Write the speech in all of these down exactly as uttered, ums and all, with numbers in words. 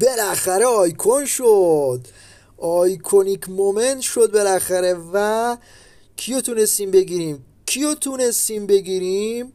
بالاخره آیکون شد، آیکونیک مومنت شد بالاخره. و کیو تونستیم بگیریم؟ کیو تونستیم بگیریم؟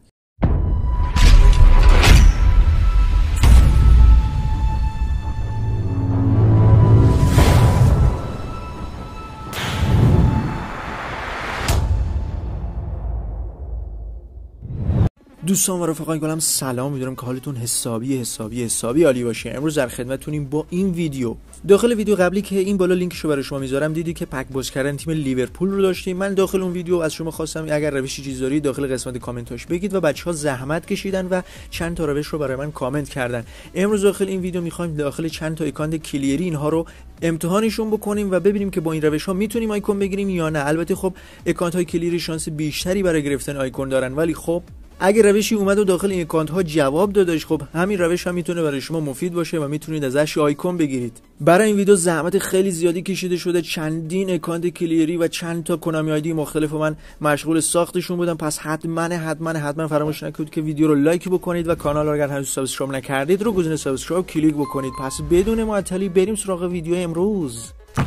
دوستان و رفقای گلم سلام، می‌دونم که حالتون حسابی حسابی حسابی عالی باشه. امروز در خدمتتونیم با این ویدیو. داخل ویدیو قبلی که این بالا لینکشو برای شما میذارم دیدی که پک باز کردن تیم لیورپول رو داشتیم. من داخل اون ویدیو از شما خواستم اگر روشی چیز دارید داخل قسمت کامنتاش بگید و بچه‌ها زحمت کشیدن و چند تا روش رو برای من کامنت کردن. امروز داخل این ویدیو می‌خوایم داخل چند تا اکانت کلیری اینها رو امتحانشون بکنیم و ببینیم که با این روش‌ها میتونیم آیکون بگیریم یا نه. البته خب اکانت‌های کلیری شانس بیشتری برای گرفتن آیکون دارن، ولی خب اگه روشی اومد و داخل این اکانت ها جواب دادش، خب همین روش هم میتونه برای شما مفید باشه و میتونید ازش آیکون بگیرید. برای این ویدیو زحمت خیلی زیادی کشیده شده، چندین اکانت کلیری و چند تا کنامی آیدی مختلف من مشغول ساختشون بودم. پس حتما حتما حتما فراموش نکنید که ویدیو رو لایک بکنید و کانال رو اگر هنوز سابسکرایب نکردید رو گزینه سابسکرایب کلیک بکنید. پس بدون معطلی بریم سراغ ویدیو امروز.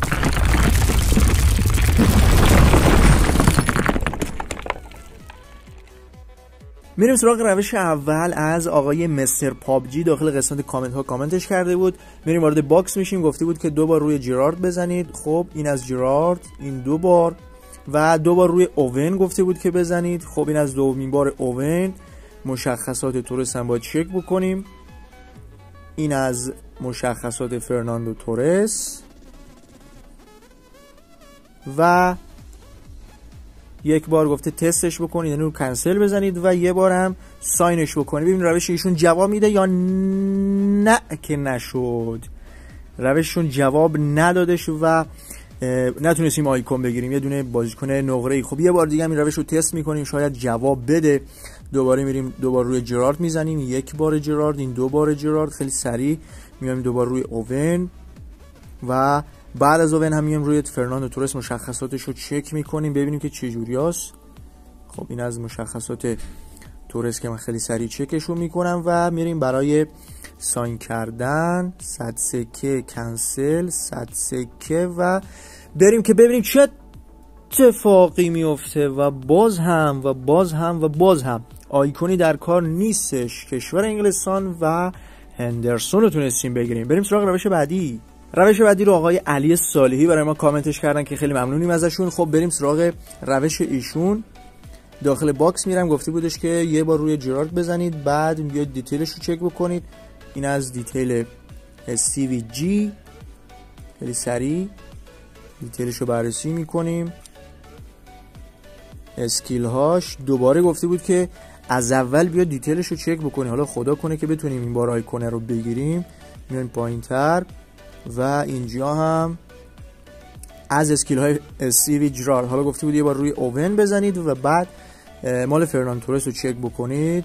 میریم سراغ روش اول از آقای مستر پابجی. داخل قسمت کامنت ها کامنتش کرده بود. میریم وارد باکس میشیم، گفته بود که دو بار روی جیرارد بزنید. خب این از جیرارد، این دو بار و دو بار روی اوون گفته بود که بزنید. خب این از دومین بار اوون. مشخصات تورس هم باید چک بکنیم. این از مشخصات فرناندو تورس و یک بار گفته تستش بکنید، یعنی رو کنسل بزنید و یه بار هم ساینش بکنید. ببین روش ایشون جواب میده یا نه که نشد. روششون جواب ندادش و نتونستیم آیکون بگیریم. یه دونه بازیکن نقره‌ای. خب یه بار دیگه هم این روش رو تست میکنیم، شاید جواب بده. دوباره میریم دوبار روی جرارد میزنیم، یک بار جرارد، این دو بار جرارد. خیلی سریع میایم دوبار روی اوون و بعد از اوون هم میایم روی فرناندو تورس مشخصاتش رو چک میکنیم ببینیم که چه جوریاست. خب این از مشخصات تورس که من خیلی سریع چکش رو میکنم و میریم برای ساین کردن. صد سکه کنسل، صد سکه و بریم که ببینیم چه اتفاقی میفته. و باز هم و باز هم و باز هم آیکونی در کار نیستش. کشور انگلستان و هندرسون رو تونستیم بگیریم. بریم سراغ روش بعدی. روش بعدی رو آقای علی صالحی برای ما کامنتش کردن که خیلی ممنونیم ازشون. خب بریم سراغ روش ایشون. داخل باکس میرم، گفته بودش که یه بار روی جرارد بزنید، بعد بیاید دیتیلش رو چک بکنید. این از دیتیل سی وی جی. خیلی سریع دیتیلش رو بررسی میکنیم. اسکیل هاش. دوباره گفته بود که از اول بیاید دیتیلش رو چک بکنید. حالا خدا کنه که بتونیم این بار آیکون رو بگیریم. میایم پایین تر و اینجا هم از اسکیل های سی وی جرارد. حالا گفته بود یه بار روی اوون بزنید و بعد مال فرناندو تورس رو چک بکنید.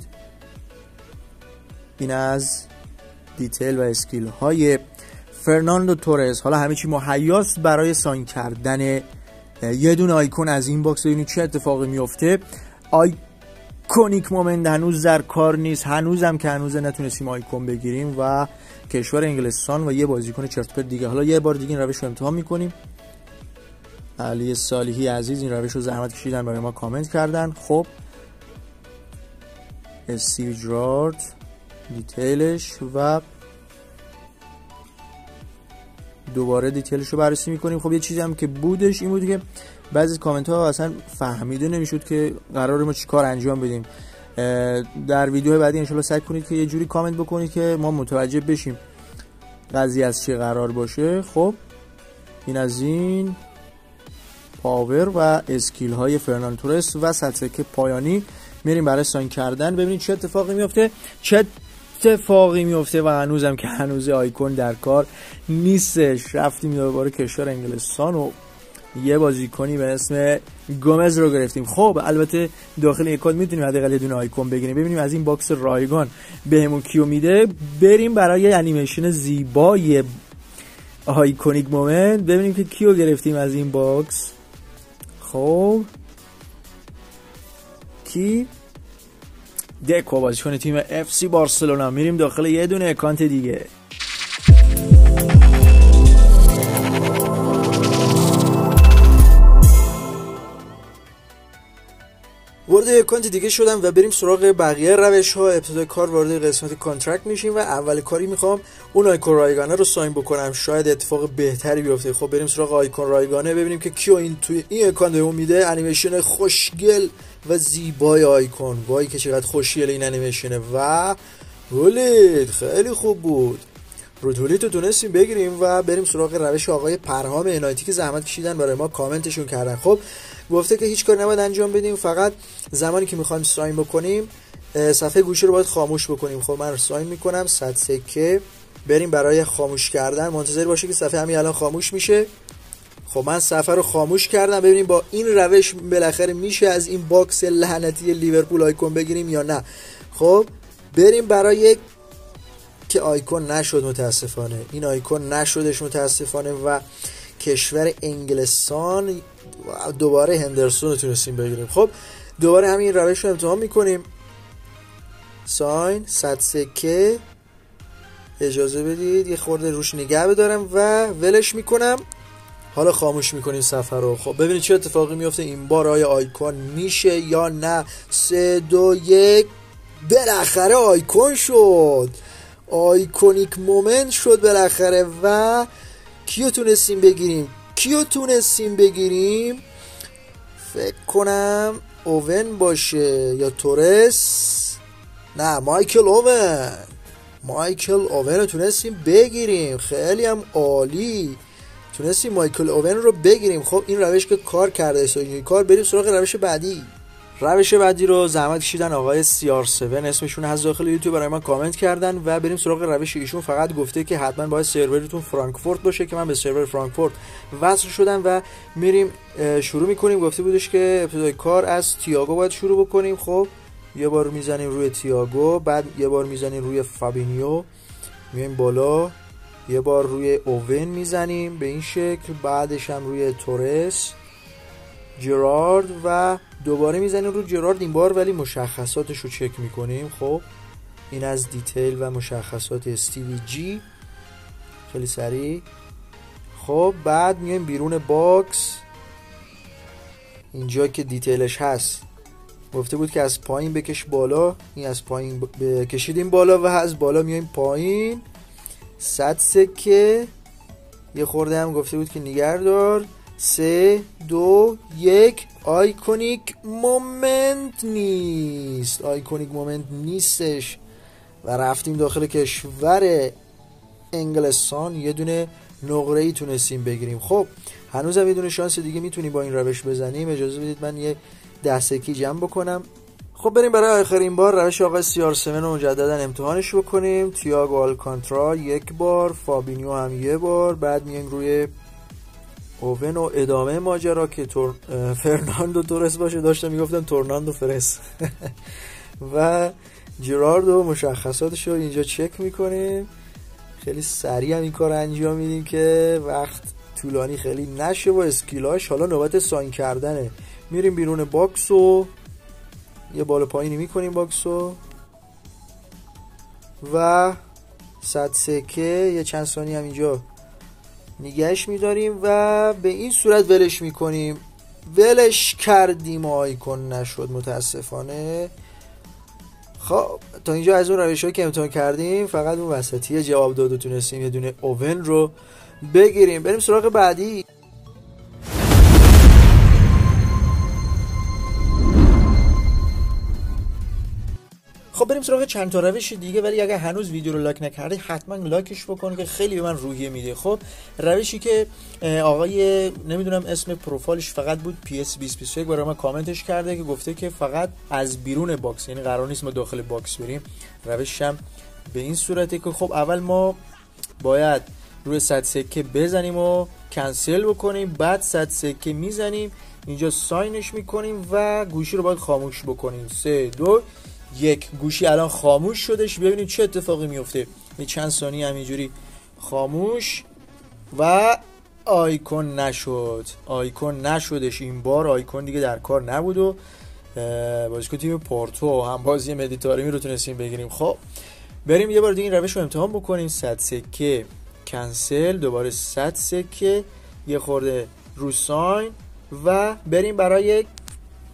این از دیتیل و اسکیل های فرناندو تورس. حالا همه چی مهیاست برای ساین کردن یه دونه آیکون از این باکس. ببینید چه اتفاقی میفته. آیکونیک مومنت هنوز در کار نیست، هنوزم که هنوز نتونستیم آیکون بگیریم و کشور انگلستان و یه بازیکن چرت و پرت دیگه. حالا یه بار دیگه این روش رو امتحان میکنیم. علی صالحی عزیز این روش رو زحمت کشیدن برای ما کامنت کردن. خب سی جرارد دیتیلش و دوباره دیتیلش رو بررسی میکنیم. خب یه چیزی هم که بودش این بود که بعضی کامنت ها اصلا فهمیده نمیشد که قراره ما چی کار انجام بدیم. در ویدیو بعدی ان شاء الله سعی کنید که یه جوری کامنت بکنید که ما متوجه بشیم قضیه از چی قرار باشه. خب این از این پاور و اسکیل های فرناندو تورس و صد سکه پایانی. میریم برای ساین کردن ببینید چه اتفاقی میفته. چه اتفاقی میفته و هنوزم که هنوز آیکون در کار نیستش. رفتیم دوباره کشور انگلستان و یه بازیکنی به اسم گومز رو گرفتیم. خب البته داخل اکانت میتونیم حداقل یه دونه آیکون بگیریم. ببینیم از این باکس رایگان بهمون کیو میده. بریم برای انیمیشن زیبای آیکونیک مومنت ببینیم که کیو گرفتیم از این باکس. خب کی؟ دکو بازیکن تیم اف سی بارسلونا. میریم داخل یه دونه اکانت دیگه. وارد اکانت دیگه شدم و بریم سراغ بقیه روش ها. ابتدای کار وارد قسمت کانترکت میشیم و اول کاری میخوام اون آیکون رایگانه رو ساین بکنم، شاید اتفاق بهتری بیفته. خب بریم سراغ آیکون رایگانه ببینیم که کیو این توی این اکانت بهمون میده. انیمیشن خوشگل و زیبای آیکون، وای که چقدر خوشگل این انیمیشنه و ولید خیلی خوب بود. رودولیت رو تونستیم بگیریم و بریم سراغ روش آقای پرهام عنایتی که زحمت کشیدن برای ما کامنتشون کردن. خب گفته که هیچ کار نباید انجام بدیم، فقط زمانی که میخوایم ساین بکنیم صفحه گوشی رو باید خاموش بکنیم. خب من ساین میکنم صد سکه، بریم برای خاموش کردن، منتظر باشه که صفحه همین الان خاموش میشه. خب من صفحه رو خاموش کردم، ببینیم با این روش بالاخره میشه از این باکس لعنتی لیورپول آیکون بگیریم یا نه. خب بریم برای که آیکون نشد متاسفانه، این آیکون نشدش متاسفانه و کشور انگلستان دوباره هندرسون رو تونستیم بگیریم. خب دوباره همین روش رو امتحان میکنیم. ساین صد سکه، اجازه بدید یه خورده روش نگه بدارم و ولش میکنم. حالا خاموش میکنیم صفحه رو. خب ببینید چه اتفاقی میفته این بار. آیا آیکون میشه یا نه؟ سه دو یک، بالاخره آیکون شد، آیکونیک مومنت شد بالاخره. و کیو تونستیم بگیریم؟ کیو تونستیم بگیریم؟ فکر کنم اوون باشه یا تورس. نه مایکل اوون، مایکل اوون رو تونستیم بگیریم، خیلی هم عالی، تونستیم مایکل اوون رو بگیریم. خب این روش که کار کرده این کار. بریم سراغ روش بعدی. روش بعدی رو زحمت کشیدن آقای سی آر هفت، اسمشون از داخل یوتیوب برای من کامنت کردن و بریم سراغ روش ایشون. فقط گفته که حتما باید سرورتون فرانکفورت باشه که من به سرور فرانکفورت وصل شدم و میریم شروع میکنیم. گفته بودش که ابتدای کار از تییاگو باید شروع بکنیم. خب یه بار میزنیم روی تییاگو، بعد یه بار میزنیم روی فابینیو، میایم بالا، یه بار روی اوون میزنیم به این شکل، بعدش هم روی تورس، جرارد و دوباره میزنیم روی جرارد این بار، ولی مشخصاتش رو چک میکنیم. خب این از دیتیل و مشخصات استیوی جی، خیلی سریع. خب بعد میایم بیرون باکس، اینجا که دیتیلش هست گفته بود که از پایین بکش بالا، این از پایین بکشیدیم بالا و از بالا میایم پایین. صد سکه، یه خورده هم گفته بود که نگهدار. سه دو یک، آیکونیک مومنت نیست، آیکونیک مومنت نیستش و رفتیم داخل کشور انگلستان، یه دونه نقره ای تونستیم بگیریم. خب هنوز هم یه دونه شانس دیگه میتونیم با این روش بزنیم. اجازه بدید من یه دستکی جمع بکنم. خب بریم برای آخرین بار روش آقای سی آر هفت رو مجددا امتحانش بکنیم. تییاگو آلکانتارا یک بار، فابینیو هم یه بار، بعد میایم روی اوون و ادامه ماجرا که تور... فرناندو تورس باشه، داشتم میگفتم تورناندو فرس و جرارد و مشخصاتش رو اینجا چک میکنیم. خیلی سریع هم این کار انجام میدیم که وقت طولانی خیلی نشه و اسکیلاش. حالا نوبت ساین کردنه. میریم بیرون باکس و یه بالا پایینی میکنیم باکسو و صد سکه یه چند ثانیه هم اینجا نگهش میداریم و به این صورت ولش میکنیم. ولش کردیم، آیکون نشد متاسفانه. خب تا اینجا از اون روش‌هایی که امتحان کردیم فقط اون وسطی جواب داد و تونستیم یه دونه اوون رو بگیریم. بریم سراغ بعدی. خب بریم سراغ چند تا روش دیگه، ولی اگه هنوز ویدیو رو لایک نکردی حتما لایکش بکن که خیلی به من روحیه میده. خب روشی که آقای نمیدونم اسم پروفایلش فقط بود پی اس بیست بیست و یک برای ما کامنتش کرده که گفته که فقط از بیرون باکس، یعنی قرار نیست ما داخل باکس بریم. روشش هم به این صورته که خب اول ما باید روی صد سکه بزنیم و کنسل بکنیم، بعد صد سکه میزنیم اینجا ساینش میکنیم و گوشی رو باید خاموش بکنیم. سه دو یک، گوشی الان خاموش شدش. ببینید چه اتفاقی میفته. یه چند ثانیه همینجوری خاموش و آیکون نشد، آیکون نشدش این بار. آیکون دیگه در کار نبود و بازیکن تیم پورتو هم بازی مدیتارمی رو تونستیم بگیریم. خب بریم یه بار دیگه این روش رو امتحان بکنیم. صد سکه کنسل، دوباره صد سکه، یه خورده رو ساین و بریم برای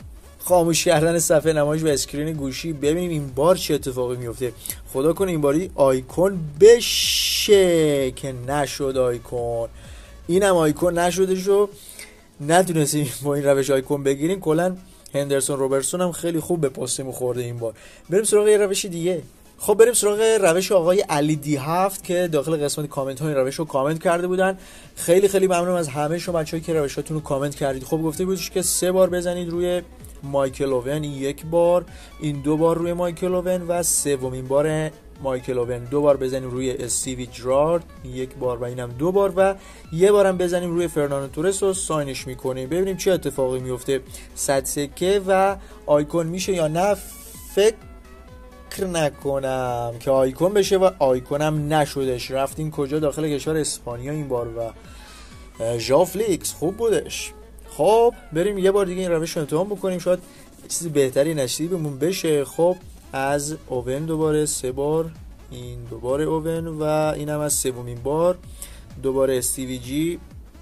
خاموش کردن صفحه نمایش و اسکرین گوشی. ببینیم این بار چه اتفاقی میفته. خدا کنه این باری آیکون بشه که نشد. آیکون اینم آیکون نشده شو نتونستیم با این روش آیکون بگیریم. کلا هندرسون روبرتسون هم خیلی خوب به پستمون خورده این بار. بریم سراغ یه روش دیگه. خب بریم سراغ روش آقای علی دی هفت که داخل قسمت کامنت ها این روش رو کامنت کرده بودن. خیلی خیلی ممنونم از همه شما بچه‌ها که روشاتون رو کامنت کردید. خب گفته بودش که سه بار بزنید روی مایکل اوون، یک بار، این دو بار روی مایکل اوون و سومین بار مایکل اوون دو بار بزنیم روی استیوی جرارد یک بار و اینم دو بار و یه بارم بزنیم روی فرناندو تورس و ساینش میکنیم. ببینیم چه اتفاقی میفته. صد سکه و آیکون میشه یا نه. فکر نکنم که آیکون بشه و آیکونم نشدش. رفتیم کجا؟ داخل کشور اسپانیا این بار و ژافلیکس خوب بودش. خب بریم یه بار دیگه این روش رو امتحان بکنیم، شاید چیزی بهتری نصیبمون بشه. خب از اوون دوباره سه بار، این دوباره اوون و اینم از سومین بار دوباره استیوی جی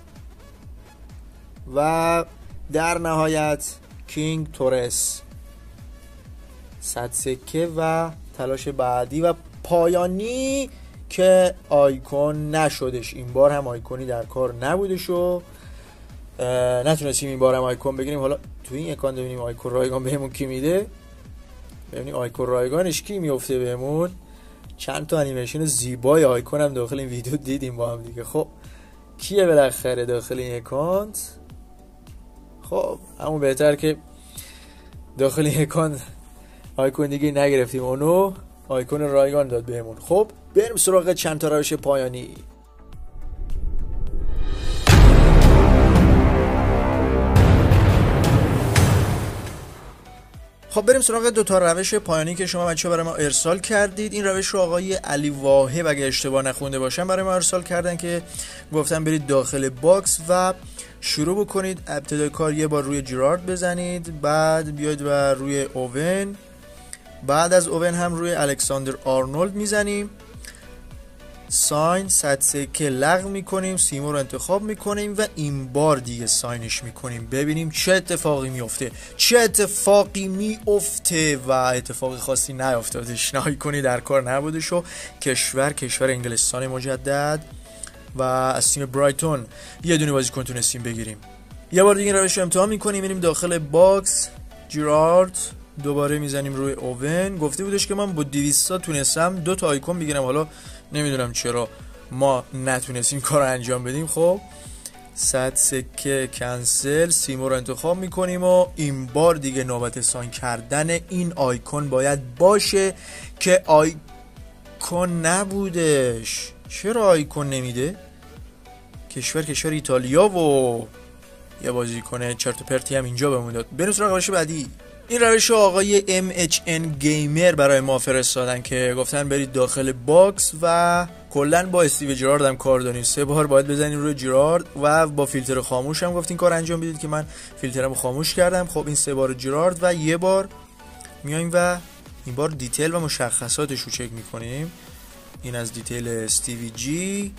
و در نهایت کینگ تورس. صد سکه و تلاش بعدی و پایانی که آیکون نشدش. این بار هم آیکونی در کار نبودش و نتونستیم این بار هم آیکون بگیریم. حالا تو این اکان ببینیم آیکون رایگان بهمون کی میده. ببینیم آیکون رایگانش کی میفته بهمون. چند تا انیمیشن زیبای آیکون هم داخل این ویدیو دیدیم با هم دیگه. خب کیه بالاخره داخل این اکانت؟ خب همون بهتر که داخل این اکانت آیکون دیگه نگرفتیم، اونو آیکون رایگان داد بهمون. خب بریم سراغ چند تا روش پایانی. خب بریم سراغ دو تا روش پایانی که شما بچه‌ها برای ما ارسال کردید. این روش رو آقای علی واهب اگه اشتباه نخونده باشم برای ما ارسال کردن که گفتن برید داخل باکس و شروع بکنید. ابتدای کار یه بار روی جرارد بزنید، بعد بیاید و روی اوون، بعد از اوون هم روی الکساندر آرنولد میزنیم. ساین صد سکه لغو میکنیم، سیمو رو انتخاب میکنیم و این بار دیگه ساینش میکنیم. ببینیم چه اتفاقی میفته. چه اتفاقی میفته و اتفاقی خاصی نیفتادش. آیکونی در کار نبودش و کشور کشور انگلستان مجدد و از تیم برایتون یه دونه بازیکن تونستیم بگیریم. یه بار دیگه روش رو امتحان میکنیم. میریم داخل باکس، جرارد، دوباره میزنیم روی اوون. گفته بودش که من با دویست تا تونستم دو تا آیکون بگیرم، حالا نمیدونم چرا ما نتونستیم کار انجام بدیم. خب صد سکه کنسل، سیمو رو انتخاب میکنیم و این بار دیگه نوبت ساین کردن این آیکون باید باشه که آیکون نبودش. چرا آیکون نمیده؟ کشور کشور ایتالیا و یه بازیکن چرت و پرتی هم اینجا بهمون داد. بریم سراغ روش بعدی. این روش آقای ام اچ ان گیمر برای ما فرستادن که گفتن برید داخل باکس و کلا با استیو جرارد هم کار داریم. سه بار باید بزنید روی جرارد و با فیلتر خاموش هم گفتین کار انجام بدید که من فیلترمو خاموش کردم. خب این سه بار جرارد و یه بار میایم و این بار دیتیل و مشخصاتش رو چک میکنیم. این از دیتیل استیوی جی.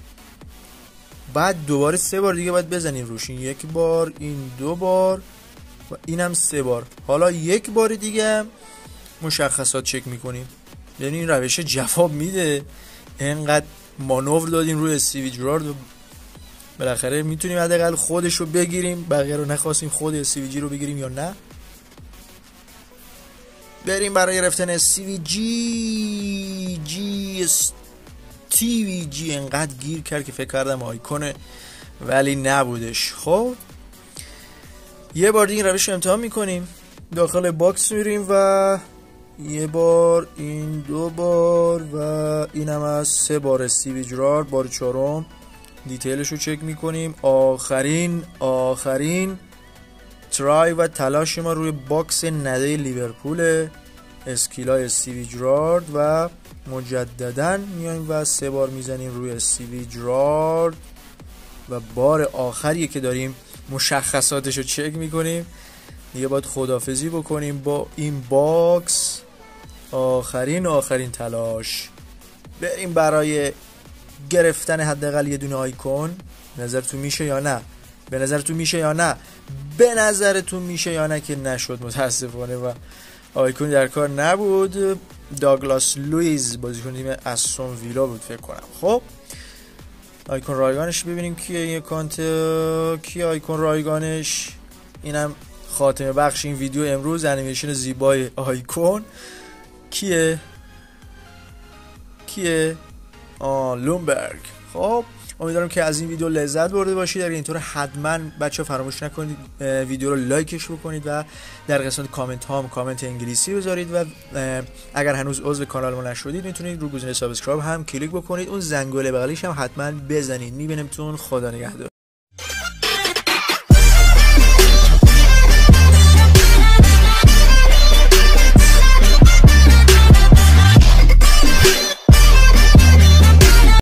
بعد دوباره سه بار دیگه باید بزنیم روش. این یک بار، این دو بار و اینم سه بار. حالا یک بار دیگه مشخصات چک میکنیم. یعنی این روش جواب میده. اینقدر مانور دادیم روی استیوی جرارد و بالاخره میتونیم حداقل خودش رو بگیریم. بقیه رو نخواستیم خود استیوی جی رو بگیریم یا نه. بریم برای گرفتن استیوی جی. جی استیوی جی انقدر گیر کرد که فکر کردم آیکونه ولی نبودش. خب یه بار دیگه روش امتحان میکنیم. داخل باکس میریم و یه بار، این دو بار و اینم از سه بار استیوی جرارد. بار چهارم دیتیلش رو چک میکنیم. آخرین آخرین ترای و تلاش ما روی باکس نده لیورپول، اسکیلای استیوی جرارد و مجددا میایم و سه بار میزنیم روی استیوی جرارد و بار آخریه که داریم مشخصاتش رو چک میکنیم. دیگه باید خدافزی بکنیم با این باکس. آخرین آخرین تلاش. بریم برای گرفتن حداقل یه دونه آیکون. نظرتون میشه یا نه؟ به نظرتون میشه یا نه؟ به نظرتون میشه یا نه که نشد متاسفانه و آیکون در کار نبود. داگلاس لوئیز بازیکن تیم استون ویلا بود فکر کنم. خب آیکون رایگانش ببینیم کیه. یه کانت کی آیکون رایگانش؟ اینم خاتمه بخش این ویدیو امروز، انیمیشن زیبای آیکون کیه کیه آه لومبرگ. خب امیدوارم که از این ویدیو لذت برده باشید. اگر اینطور حتما بچه ها فراموش نکنید ویدیو رو لایکش بکنید و در قسمت کامنت ها هم کامنت انگلیسی بذارید و اگر هنوز عضو کانال ما نشدید میتونید رو گزینه سابسکرایب هم کلیک بکنید، اون زنگوله بغلیش هم حتما بزنید. میبینمتون. خدا نگهدار.